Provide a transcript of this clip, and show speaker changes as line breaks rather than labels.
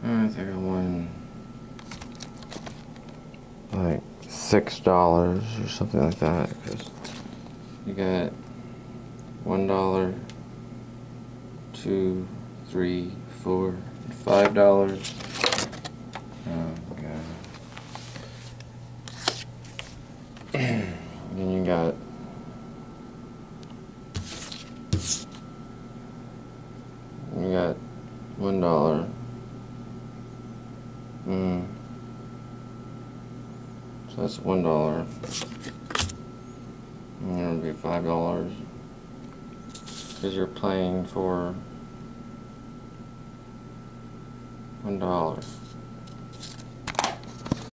I think I won like $6 or something like that, because you got $1, $2, $3, $4, $5. Oh god. Then you got $1. So that's $1. And it'll be $5 because you're playing for $1.